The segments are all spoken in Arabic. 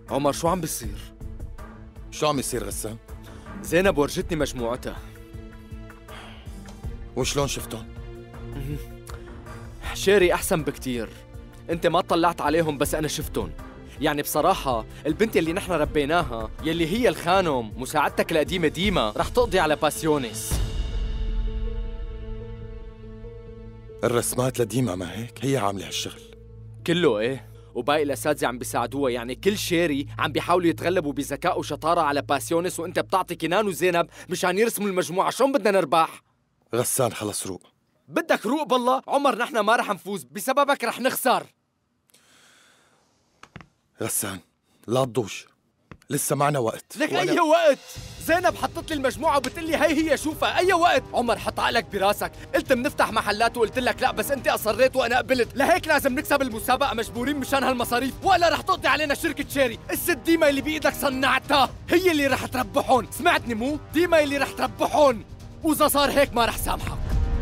عمر شو عم بيصير؟ شو عم يصير غسان؟ زينب ورجتني مجموعتها. وشلون شفتهم؟ شيري أحسن بكتير. أنت ما طلعت عليهم بس أنا شفتهم. يعني بصراحة البنت اللي نحن ربيناها يلي هي الخانم مساعدتك القديمة ديما رح تقضي على باسيونيس. الرسمات لديما ما هيك؟ هي عاملة هالشغل كله إيه، وباقي الأساتذة عم بيساعدوها. يعني كل شيري عم بيحاولوا يتغلبوا بذكاء وشطارة على باسيونيس، وأنت بتعطي كنان وزينب مشان يرسموا المجموعة. شلون بدنا نربح؟ غسان خلص روق. بدك روق بالله؟ عمر نحن ما رح نفوز، بسببك رح نخسر. غسان لا تضوج، لسه معنا وقت. لك أي وقت؟ زينب حطت لي المجموعة وبتقول لي هي شوفها. أي وقت؟ عمر حط عقلك براسك. قلت بنفتح محلات وقلت لك لا، بس أنت أصريت وأنا قبلت. لهيك لازم نكسب المسابقة، مجبورين مشان هالمصاريف، ولا رح تقضي علينا شركة شيري. الست ديما اللي بإيدك صنعتها هي اللي رح تربحهم. سمعتني مو؟ ديما اللي رح تربحهم، وإذا صار هيك ما رح سامحك.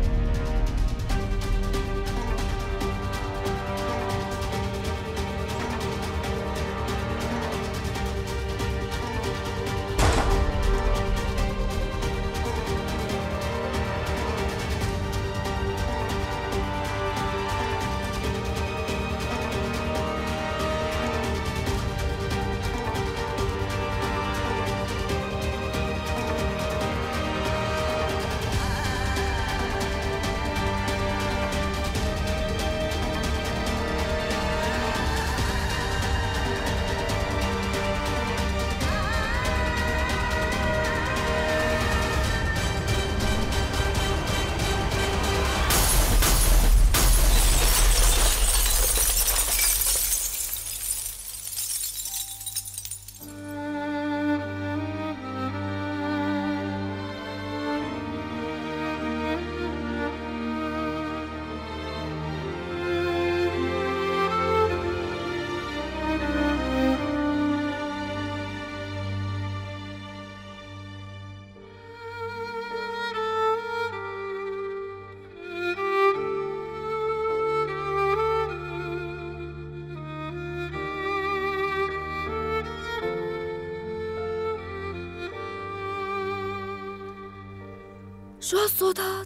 شو هالصوت هاد؟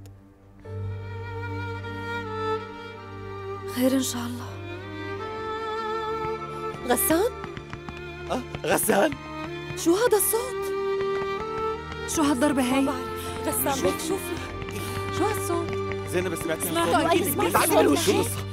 خير إن شاء الله. غسان؟ غسان؟ شو هذا الصوت؟ شو هالضربة هي؟ ما بعرف. غسان بيك شوفي شو هالصوت؟ زينب سمعتي سمعته أكيد. تعالي شو القصة؟